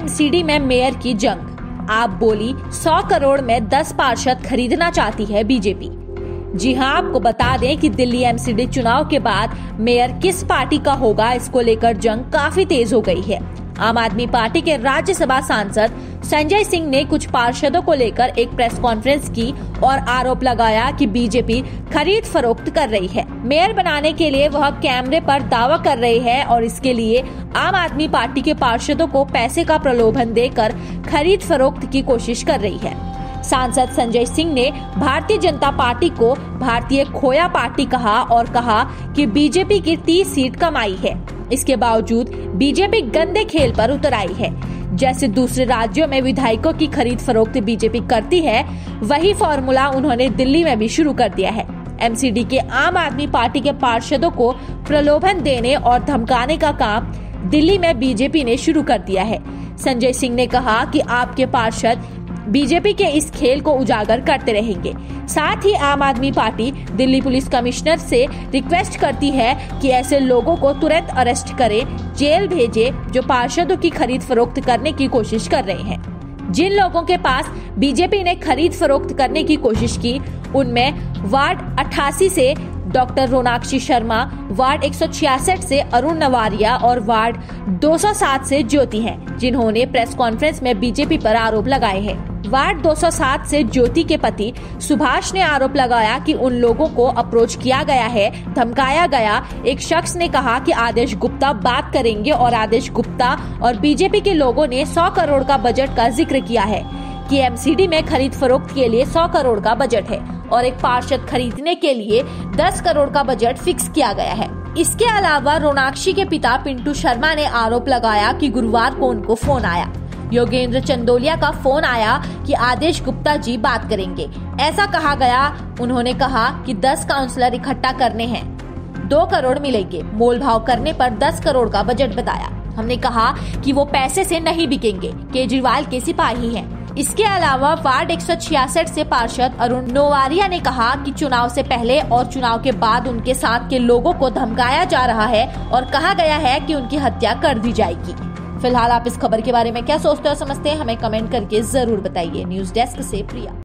MCD में mayor की जंग। आप बोली 100 करोड़ में 10 पार्षद खरीदना चाहती है बीजेपी। जी हां, आपको बता दें कि दिल्ली एमसीडी चुनाव के बाद मेयर किस पार्टी का होगा, इसको लेकर जंग काफी तेज हो गई है। आम आदमी पार्टी के राज्यसभा सांसद संजय सिंह ने कुछ पार्षदों को लेकर एक प्रेस कॉन्फ्रेंस की और आरोप लगाया कि बीजेपी खरीद फरोख्त कर रही है। मेयर बनाने के लिए वह कैमरे पर दावा कर रही है और इसके लिए आम आदमी पार्टी के पार्षदों को पैसे का प्रलोभन देकर खरीद फरोख्त की कोशिश कर रही है। सांसद संजय सिंह ने भारतीय जनता पार्टी को भारतीय खोया पार्टी कहा और कहा कि बीजेपी की 30 सीट कम आई है। इसके बावजूद बीजेपी गंदे खेल पर उतर आई है। जैसे दूसरे राज्यों में विधायकों की खरीद फरोख्त बीजेपी करती है, वही फॉर्मूला उन्होंने दिल्ली में भी शुरू कर दिया है। एमसीडी के आम आदमी पार्टी के पार्षदों को प्रलोभन देने और धमकाने का काम दिल्ली में बीजेपी ने शुरू कर दिया है। संजय सिंह ने कहा कि आपके पार्षद बीजेपी के इस खेल को उजागर करते रहेंगे। साथ ही आम आदमी पार्टी दिल्ली पुलिस कमिश्नर से रिक्वेस्ट करती है कि ऐसे लोगों को तुरंत अरेस्ट करे, जेल भेजे जो पार्षदों की खरीद फरोख्त करने की कोशिश कर रहे हैं। जिन लोगों के पास बीजेपी ने खरीद फरोख्त करने की कोशिश की, उनमें वार्ड 88 से डॉक्टर रोनाक्षी शर्मा, वार्ड 166 से अरुण नवारिया और वार्ड 207 से ज्योति हैं, जिन्होंने प्रेस कॉन्फ्रेंस में बीजेपी पर आरोप लगाए हैं। वार्ड 207 से ज्योति के पति सुभाष ने आरोप लगाया कि उन लोगों को अप्रोच किया गया है, धमकाया गया। एक शख्स ने कहा कि आदेश गुप्ता बात करेंगे और आदेश गुप्ता और बीजेपी के लोगों ने 100 करोड़ का बजट का जिक्र किया है कि एमसीडी में खरीद फरोख्त के लिए 100 करोड़ का बजट है और एक पार्षद खरीदने के लिए 10 करोड़ का बजट फिक्स किया गया है। इसके अलावा रोनाक्षी के पिता पिंटू शर्मा ने आरोप लगाया कि गुरुवार को उनको फोन आया, योगेंद्र चंदोलिया का फोन आया कि आदेश गुप्ता जी बात करेंगे। ऐसा कहा गया। उन्होंने कहा कि 10 काउंसलर इकट्ठा करने हैं, 2 करोड़ मिलेंगे। मोल भाव करने पर 10 करोड़ का बजट बताया। हमने कहा कि वो पैसे से नहीं बिकेंगे, केजरीवाल के सिपाही हैं। इसके अलावा वार्ड 166 से पार्षद अरुण नवारिया ने कहा कि चुनाव से पहले और चुनाव के बाद उनके साथ के लोगों को धमकाया जा रहा है और कहा गया है कि उनकी हत्या कर दी जाएगी। फिलहाल आप इस खबर के बारे में क्या सोचते हो, समझते हैं, हमें कमेंट करके जरूर बताइए। न्यूज़ डेस्क से प्रिया।